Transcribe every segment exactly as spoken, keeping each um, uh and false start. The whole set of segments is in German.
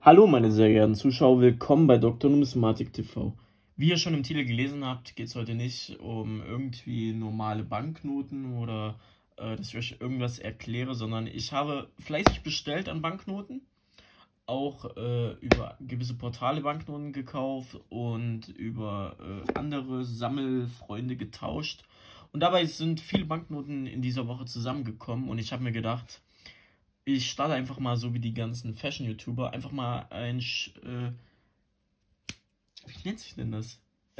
Hallo meine sehr geehrten Zuschauer, willkommen bei Doktor Numismatik T V. Wie ihr schon im Titel gelesen habt, geht es heute nicht um irgendwie normale Banknoten oder äh, dass ich euch irgendwas erkläre, sondern ich habe fleißig bestellt an Banknoten, auch äh, über gewisse Portale Banknoten gekauft und über äh, andere Sammelfreunde getauscht. Und dabei sind viele Banknoten in dieser Woche zusammengekommen und ich habe mir gedacht, ich starte einfach mal so wie die ganzen Fashion-YouTuber, einfach mal ein, äh, wie nennt sich denn das?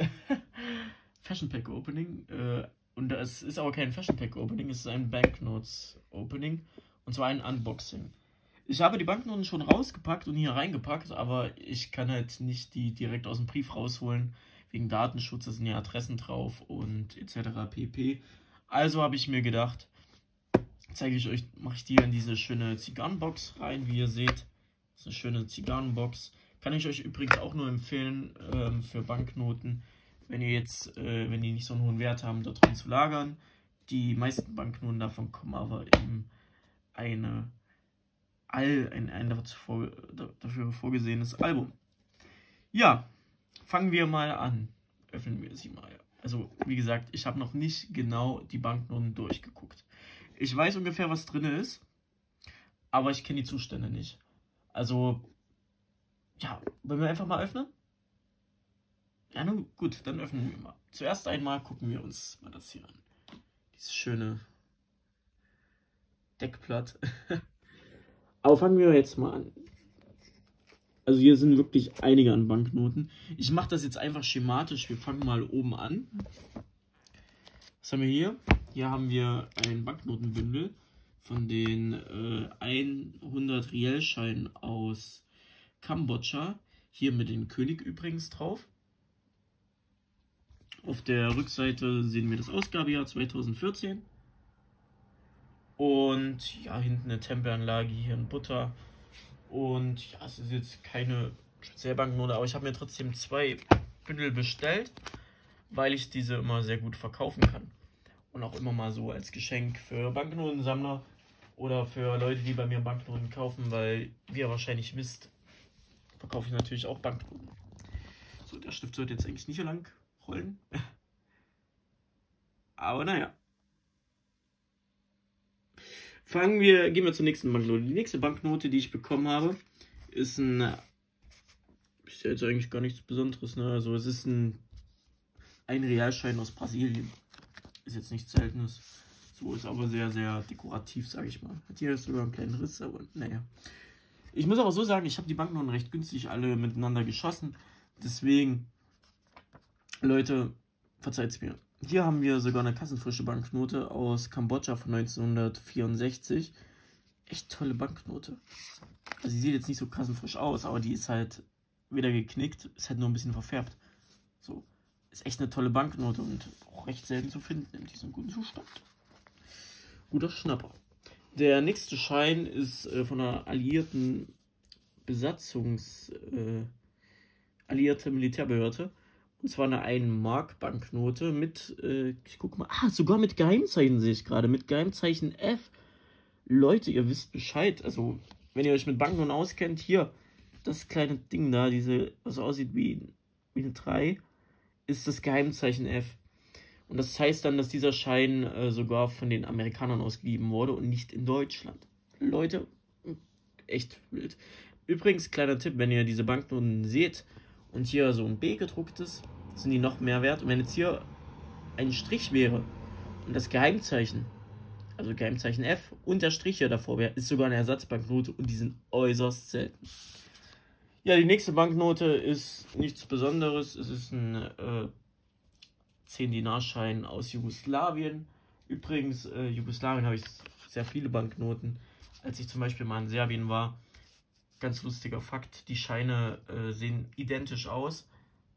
Fashion Pack Opening. Äh, und es ist aber kein Fashion Pack Opening, es ist ein Banknotes Opening. Und zwar ein Unboxing. Ich habe die Banknoten schon rausgepackt und hier reingepackt, aber ich kann halt nicht die direkt aus dem Brief rausholen. Wegen Datenschutz, da sind ja Adressen drauf und et cetera pp. Also habe ich mir gedacht, zeige ich euch, mache ich die in diese schöne Zigarrenbox rein, wie ihr seht. Das ist eine schöne Zigarrenbox. Kann ich euch übrigens auch nur empfehlen, ähm, für Banknoten, wenn ihr jetzt, äh, wenn die nicht so einen hohen Wert haben, da drin zu lagern. Die meisten Banknoten davon kommen aber in eine all, ein, ein dafür, dafür vorgesehenes Album. Ja, fangen wir mal an. Öffnen wir sie mal. Also, wie gesagt, ich habe noch nicht genau die Banknoten durchgeguckt. Ich weiß ungefähr, was drin ist, aber ich kenne die Zustände nicht. Also, ja, wollen wir einfach mal öffnen? Ja, nun gut, dann öffnen wir mal. Zuerst einmal gucken wir uns mal das hier an. Dieses schöne Deckblatt. Aber fangen wir jetzt mal an. Also hier sind wirklich einige an Banknoten. Ich mache das jetzt einfach schematisch. Wir fangen mal oben an. Was haben wir hier? Hier haben wir ein Banknotenbündel von den äh, hundert Riel-Scheinen aus Kambodscha. Hier mit dem König übrigens drauf. Auf der Rückseite sehen wir das Ausgabejahr zweitausendvierzehn. Und ja, hinten eine Tempelanlage, hier in Butter. Und ja, es ist jetzt keine spezielle Banknote, aber ich habe mir trotzdem zwei Bündel bestellt, weil ich diese immer sehr gut verkaufen kann. Und auch immer mal so als Geschenk für Banknotensammler oder für Leute, die bei mir Banknoten kaufen, weil, wie ihr wahrscheinlich wisst, verkaufe ich natürlich auch Banknoten. So, der Stift sollte jetzt eigentlich nicht so lang rollen. Aber naja. Fangen wir, gehen wir zur nächsten Banknote. Die nächste Banknote, die ich bekommen habe, ist ein, ist ja jetzt eigentlich gar nichts Besonderes, ne? Also es ist ein, ein Realschein aus Brasilien. Ist jetzt nichts Seltenes. So, ist aber sehr, sehr dekorativ, sage ich mal. Hat hier sogar einen kleinen Riss, aber naja. Ich muss aber so sagen, ich habe die Banknoten recht günstig alle miteinander geschossen. Deswegen, Leute, verzeiht's mir. Hier haben wir sogar eine kassenfrische Banknote aus Kambodscha von neunzehnhundertvierundsechzig. Echt tolle Banknote. Also sie sieht jetzt nicht so kassenfrisch aus, aber die ist halt wieder geknickt, ist halt nur ein bisschen verfärbt. So, ist echt eine tolle Banknote und auch recht selten zu finden in diesem guten Zustand. Guter Schnapper. Der nächste Schein ist äh, von einer alliierten Besatzungs... Äh, alliierte Militärbehörde. Und zwar eine ein Mark Banknote mit, äh, ich guck mal, ah, sogar mit Geheimzeichen sehe ich gerade, mit Geheimzeichen F. Leute, ihr wisst Bescheid. Also, wenn ihr euch mit Banknoten auskennt, hier, das kleine Ding da, diese, was aussieht wie, wie eine drei, ist das Geheimzeichen F. Und das heißt dann, dass dieser Schein äh, sogar von den Amerikanern ausgegeben wurde und nicht in Deutschland. Leute, echt wild. Übrigens, kleiner Tipp, wenn ihr diese Banknoten seht und hier so ein B gedruckt ist, sind die noch mehr wert. Und wenn jetzt hier ein Strich wäre und das Geheimzeichen, also Geheimzeichen F und der Strich hier davor wäre, ist sogar eine Ersatzbanknote und die sind äußerst selten. Ja, die nächste Banknote ist nichts Besonderes. Es ist ein äh, zehn Dinar Schein aus Jugoslawien. Übrigens, äh, Jugoslawien habe ich sehr viele Banknoten. Als ich zum Beispiel mal in Serbien war, ganz lustiger Fakt, die Scheine äh, sehen identisch aus.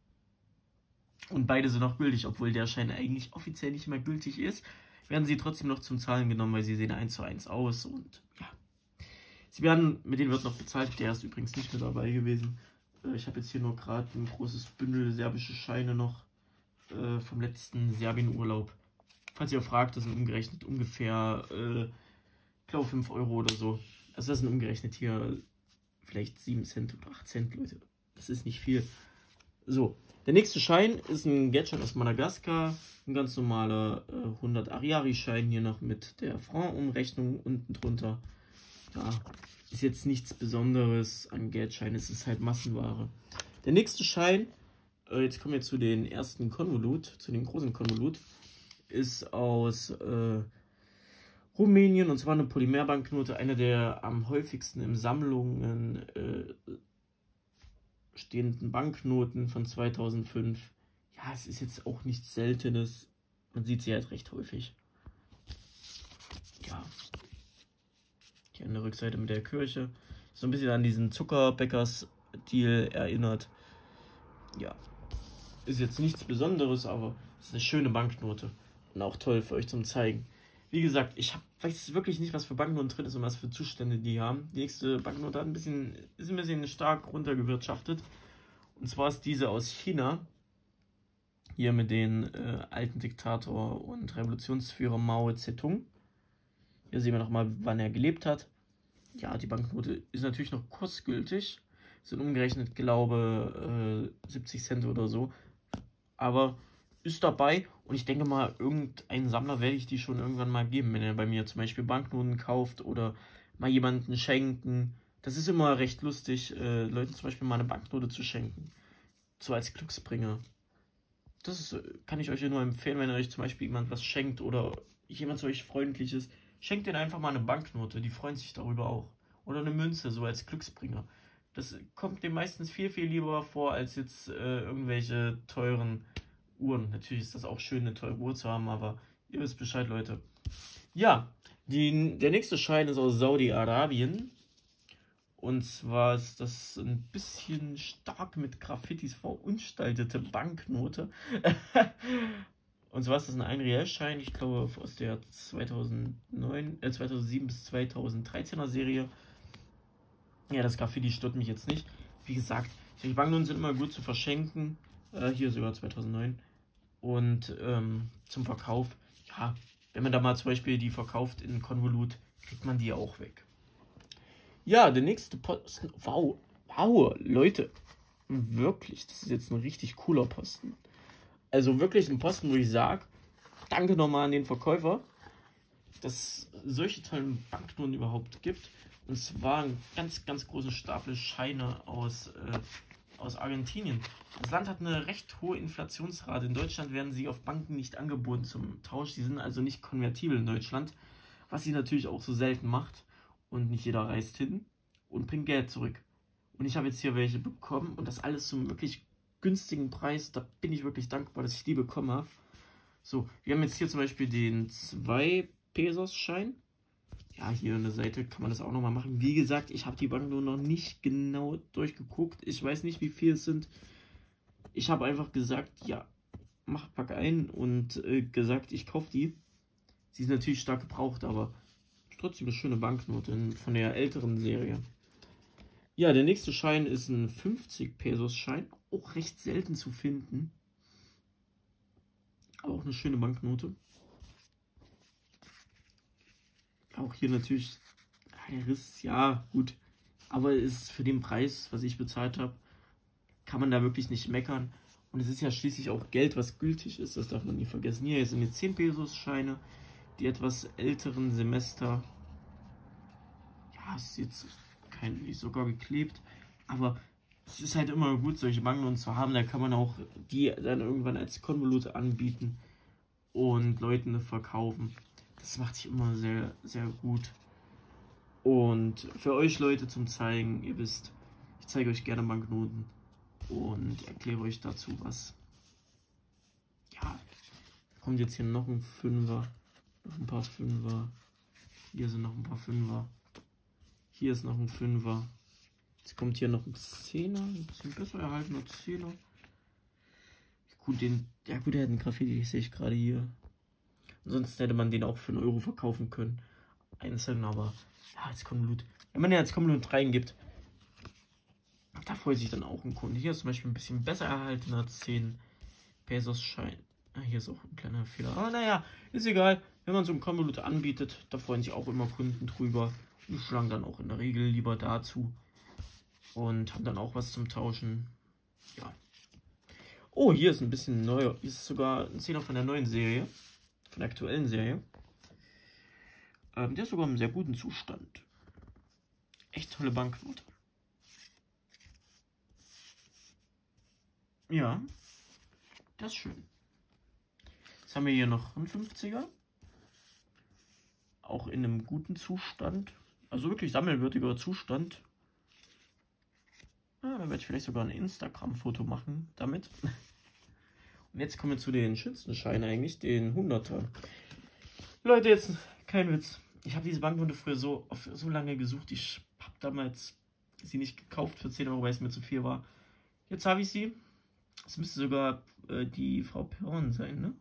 Und beide sind auch gültig, obwohl der Schein eigentlich offiziell nicht mehr gültig ist, werden sie trotzdem noch zum Zahlen genommen, weil sie sehen eins zu eins aus. Und ja, sie werden, mit denen wird noch bezahlt. Der ist übrigens nicht mit dabei gewesen. Äh, ich habe jetzt hier nur gerade ein großes Bündel serbische Scheine noch äh, vom letzten Serbien-Urlaub. Falls ihr fragt, das sind umgerechnet ungefähr, äh, ich glaube fünf Euro oder so. Also das sind umgerechnet hier vielleicht sieben Cent oder acht Cent, Leute. Das ist nicht viel. So, der nächste Schein ist ein Geldschein aus Madagaskar. Ein ganz normaler äh, hundert Ariari-Schein hier noch mit der Franc-Umrechnung unten drunter. Ja, ist jetzt nichts Besonderes an Geldscheinen, es ist halt Massenware. Der nächste Schein, äh, jetzt kommen wir zu den ersten Konvolut, zu den großen Konvolut, ist aus äh, Rumänien, und zwar eine Polymerbanknote, eine der am häufigsten in Sammlungen äh, stehenden Banknoten von zweitausendfünf. Ja, es ist jetzt auch nichts Seltenes, man sieht sie halt recht häufig. Ja. Hier an der Rückseite mit der Kirche. So ein bisschen an diesen Zuckerbäckers-Deal erinnert. Ja. Ist jetzt nichts Besonderes, aber es ist eine schöne Banknote. Und auch toll für euch zum Zeigen. Wie gesagt, ich hab, weiß wirklich nicht, was für Banknoten drin ist und was für Zustände die haben. Die nächste Banknote hat ein bisschen, ist ein bisschen stark runtergewirtschaftet. Und zwar ist diese aus China. Hier mit den äh, alten Diktator und Revolutionsführer Mao Zedong. Hier sehen wir nochmal, wann er gelebt hat. Ja, die Banknote ist natürlich noch kursgültig. Sind umgerechnet, glaube ich, äh, siebzig Cent oder so. Aber ist dabei. Und ich denke mal, irgendein Sammler werde ich die schon irgendwann mal geben. Wenn er bei mir zum Beispiel Banknoten kauft oder mal jemanden schenken. Das ist immer recht lustig, äh, Leuten zum Beispiel mal eine Banknote zu schenken. So als Glücksbringer. Das ist, kann ich euch ja nur empfehlen, wenn ihr euch zum Beispiel jemand was schenkt oder jemand zu euch freundlich ist. Schenkt denen einfach mal eine Banknote, die freuen sich darüber auch. Oder eine Münze, so als Glücksbringer. Das kommt dem meistens viel, viel lieber vor, als jetzt äh, irgendwelche teuren Uhren. Natürlich ist das auch schön, eine teure Uhr zu haben, aber ihr wisst Bescheid, Leute. Ja, die, der nächste Schein ist aus Saudi-Arabien. Und zwar ist das ein bisschen stark mit Graffitis verunstaltete Banknote. Und zwar ist das ein ein Real-Schein, ich glaube aus der zweitausendneun, äh, zweitausendsieben bis zweitausenddreizehner Serie. Ja, das Graffiti stört mich jetzt nicht. Wie gesagt, die Banknoten sind immer gut zu verschenken. Äh, hier sogar zweitausendneun. Und ähm, zum Verkauf, ja, wenn man da mal zum Beispiel die verkauft in Konvolut, kriegt man die auch weg. Ja, der nächste Posten. Wow, wow, Leute. Wirklich, das ist jetzt ein richtig cooler Posten. Also wirklich ein Posten, wo ich sage, danke nochmal an den Verkäufer, dass es solche tollen Banknoten überhaupt gibt. Und zwar einen ganz, ganz großen Stapel Scheine aus, äh, aus Argentinien. Das Land hat eine recht hohe Inflationsrate. In Deutschland werden sie auf Banken nicht angeboten zum Tausch. Sie sind also nicht konvertibel in Deutschland, was sie natürlich auch so selten macht. Und nicht jeder reist hin und bringt Geld zurück. Und ich habe jetzt hier welche bekommen und das alles zum wirklich günstigen Preis. Da bin ich wirklich dankbar, dass ich die bekommen habe. So, wir haben jetzt hier zum Beispiel den zwei Pesos Schein. Ja, hier an der Seite kann man das auch nochmal machen. Wie gesagt, ich habe die Banknoten noch nicht genau durchgeguckt. Ich weiß nicht, wie viel es sind. Ich habe einfach gesagt, ja, mach, pack ein und äh, gesagt, ich kaufe die. Sie ist natürlich stark gebraucht, aber trotzdem eine schöne Banknote von der älteren Serie. Ja, der nächste Schein ist ein fünfzig Pesos Schein. Auch recht selten zu finden. Aber auch eine schöne Banknote. Auch hier natürlich der Riss, ja, gut. Aber ist für den Preis, was ich bezahlt habe, kann man da wirklich nicht meckern. Und es ist ja schließlich auch Geld, was gültig ist. Das darf man nie vergessen. Hier sind jetzt zehn Pesos Scheine. Die etwas älteren Semester. Ja, ist jetzt kein, nicht sogar geklebt. Aber es ist halt immer gut, solche Banknoten zu haben. Da kann man auch die dann irgendwann als Konvolute anbieten und Leuten verkaufen. Das macht sich immer sehr, sehr gut. Und für euch Leute zum Zeigen, ihr wisst, ich zeige euch gerne Banknoten und erkläre euch dazu was. Ja, kommt jetzt hier noch ein Fünfer. Noch ein paar Fünfer. Hier sind noch ein paar Fünfer. Hier ist noch ein Fünfer. Jetzt kommt hier noch ein Zehner. Ein bisschen besser erhaltener Zehner. Gut, den, ja gut, der hat einen Graffiti, sehe ich gerade hier. Ansonsten hätte man den auch für einen Euro verkaufen können. Einzeln, aber ja, als Konvolut. Wenn man ja als Konvolut reingibt, da freut sich dann auch ein Kunde. Hier ist zum Beispiel ein bisschen besser erhaltener zehn Pesos Schein. Ah, hier ist auch ein kleiner Fehler. Aber naja, ist egal. Wenn man so ein Konvolut anbietet, da freuen sich auch immer Kunden drüber. Die schlagen dann auch in der Regel lieber dazu. Und haben dann auch was zum Tauschen. Ja. Oh, hier ist ein bisschen neuer. Hier ist sogar ein Zehner von der neuen Serie. Von der aktuellen Serie. Ähm, der ist sogar im sehr guten Zustand. Echt tolle Banknote. Ja. Das ist schön. Jetzt haben wir hier noch einen fünfziger. Auch in einem guten Zustand. Also wirklich sammelwürdiger Zustand. Ja, da werde ich vielleicht sogar ein Instagram-Foto machen damit. Und jetzt kommen wir zu den schönsten Scheinen eigentlich, den hunderter. Leute, jetzt kein Witz. Ich habe diese Banknote früher so, auf, so lange gesucht. Ich habe damals sie nicht gekauft für zehn Euro, weil es mir zu viel war. Jetzt habe ich sie. Es müsste sogar äh, die Frau Perron sein, ne?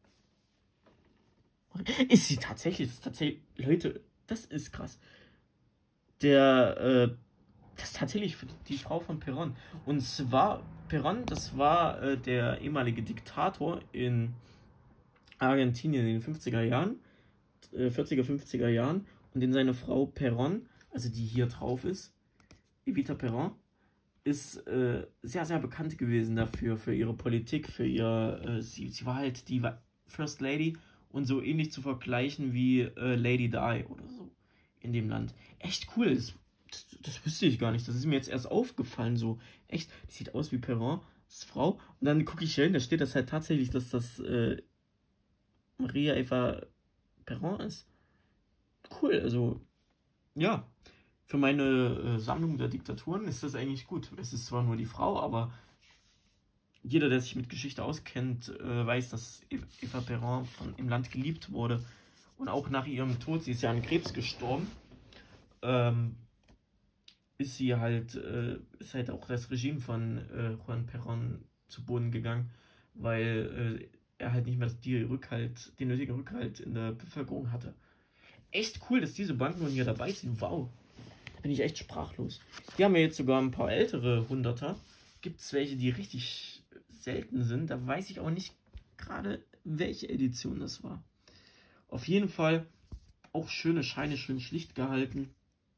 Ist sie tatsächlich? Das ist tatsächlich. Leute, das ist krass. Der, äh, das ist tatsächlich die Frau von Perón. Und zwar, Perón, das war äh, der ehemalige Diktator in Argentinien in den fünfziger Jahren, äh, vierziger, fünfziger Jahren. Und in seine Frau Perón, also die hier drauf ist, Evita Perón, ist äh, sehr, sehr bekannt gewesen dafür, für ihre Politik, für ihr, äh, sie, sie war halt die First Lady und so ähnlich zu vergleichen wie äh, Lady Di oder so in dem Land. Echt cool, das, das, das wusste ich gar nicht, das ist mir jetzt erst aufgefallen, so, echt, die sieht aus wie Perón, das ist Frau, und dann gucke ich hin, da steht das halt tatsächlich, dass das äh, Maria Eva Perón ist. Cool, also, ja. Für meine äh, Sammlung der Diktaturen ist das eigentlich gut. Es ist zwar nur die Frau, aber jeder, der sich mit Geschichte auskennt, äh, weiß, dass Eva Perón von, im Land geliebt wurde. Und auch nach ihrem Tod, sie ist ja an Krebs gestorben, ähm, ist sie halt, äh, ist halt auch das Regime von äh, Juan Perón zu Boden gegangen, weil äh, er halt nicht mehr die Rückhalt, den nötigen Rückhalt in der Bevölkerung hatte. Echt cool, dass diese Banknoten hier dabei sind. Wow. Bin ich echt sprachlos. Hier haben wir jetzt sogar ein paar ältere Hunderter. Gibt es welche, die richtig selten sind. Da weiß ich auch nicht gerade, welche Edition das war. Auf jeden Fall auch schöne Scheine, schön schlicht gehalten.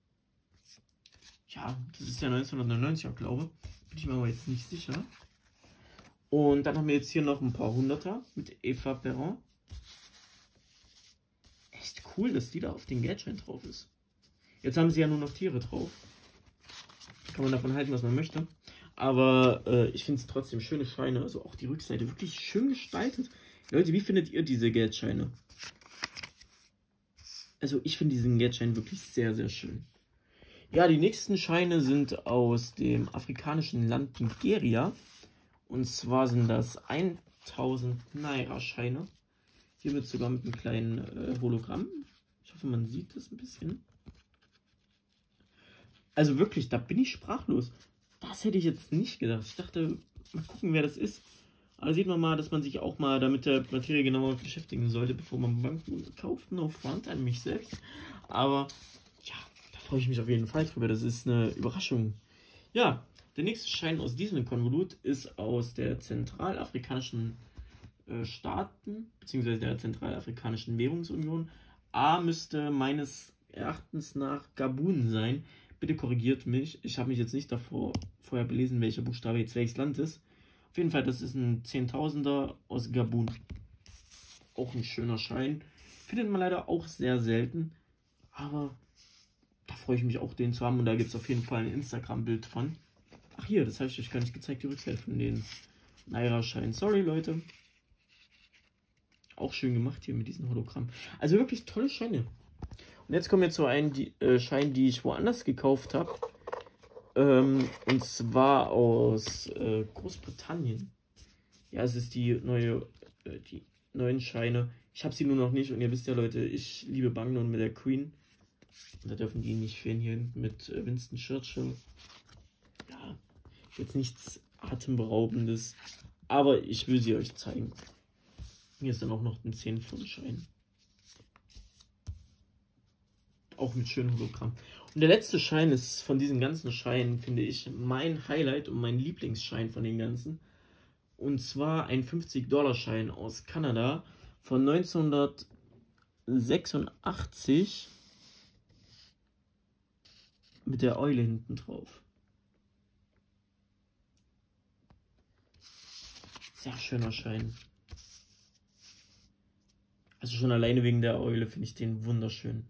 Ja, das ist ja neunzehnhundertneunundneunzig, glaube ich. Bin ich mir aber jetzt nicht sicher. Und dann haben wir jetzt hier noch ein paar Hunderter mit Eva Perón. Echt cool, dass die da auf den Geldschein drauf ist. Jetzt haben sie ja nur noch Tiere drauf. Kann man davon halten, was man möchte. Aber äh, ich finde es trotzdem schöne Scheine. Also auch die Rückseite wirklich schön gestaltet. Leute, wie findet ihr diese Geldscheine? Also ich finde diesen Geldschein wirklich sehr, sehr schön. Ja, die nächsten Scheine sind aus dem afrikanischen Land Nigeria. Und zwar sind das tausend Naira Scheine. Hier wird sogar mit einem kleinen äh, Hologramm. Ich hoffe, man sieht das ein bisschen. Also wirklich, da bin ich sprachlos. Das hätte ich jetzt nicht gedacht. Ich dachte, mal gucken, wer das ist. Aber sieht man mal, dass man sich auch mal damit der Materie genauer beschäftigen sollte, bevor man Banknoten kauft. No front an mich selbst. Aber ja, da freue ich mich auf jeden Fall drüber. Das ist eine Überraschung. Ja, der nächste Schein aus diesem Konvolut ist aus der zentralafrikanischen äh, Staaten, beziehungsweise der zentralafrikanischen Währungsunion. A müsste meines Erachtens nach Gabun sein. Bitte korrigiert mich. Ich habe mich jetzt nicht davor vorher belesen, welcher Buchstabe jetzt welches Land ist. Auf jeden Fall, das ist ein Zehntausender aus Gabun. Auch ein schöner Schein. Findet man leider auch sehr selten. Aber da freue ich mich auch, den zu haben. Und da gibt es auf jeden Fall ein Instagram-Bild von. Ach hier, das habe ich euch gar nicht gezeigt, die Rückseite von den Naira-Scheinen. Sorry, Leute. Auch schön gemacht hier mit diesem Hologramm. Also wirklich tolle Scheine. Und jetzt kommen wir zu einem die, äh, Schein, die ich woanders gekauft habe. Ähm, und zwar aus äh, Großbritannien. Ja, es ist die neue, äh, die neuen Scheine. Ich habe sie nur noch nicht und ihr wisst ja, Leute, ich liebe Banknoten mit der Queen. Und da dürfen die nicht fehlen hier mit äh, Winston Churchill. Ja, jetzt nichts Atemberaubendes. Aber ich will sie euch zeigen. Hier ist dann auch noch ein zehn Pfund Schein. Auch mit schönem Hologramm. Und der letzte Schein ist von diesen ganzen Scheinen, finde ich, mein Highlight und mein Lieblingsschein von den ganzen. Und zwar ein fünfzig Dollar Schein aus Kanada von neunzehnhundertsechsundachtzig mit der Eule hinten drauf. sehr schöner Schein. Also schon alleine wegen der Eule finde ich den wunderschön.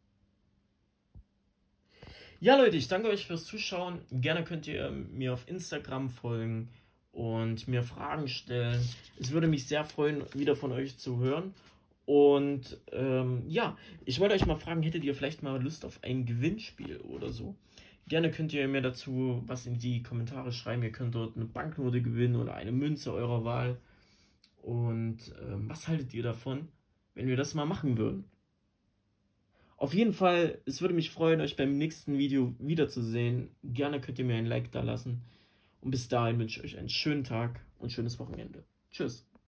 Ja, Leute, ich danke euch fürs Zuschauen. Gerne könnt ihr mir auf Instagram folgen und mir Fragen stellen. Es würde mich sehr freuen, wieder von euch zu hören. Und ähm, ja, ich wollte euch mal fragen, hättet ihr vielleicht mal Lust auf ein Gewinnspiel oder so? Gerne könnt ihr mir dazu was in die Kommentare schreiben. Ihr könnt dort eine Banknote gewinnen oder eine Münze eurer Wahl. Und ähm, was haltet ihr davon, wenn wir das mal machen würden? Auf jeden Fall, es würde mich freuen, euch beim nächsten Video wiederzusehen. Gerne könnt ihr mir ein Like da lassen. Und bis dahin wünsche ich euch einen schönen Tag und schönes Wochenende. Tschüss.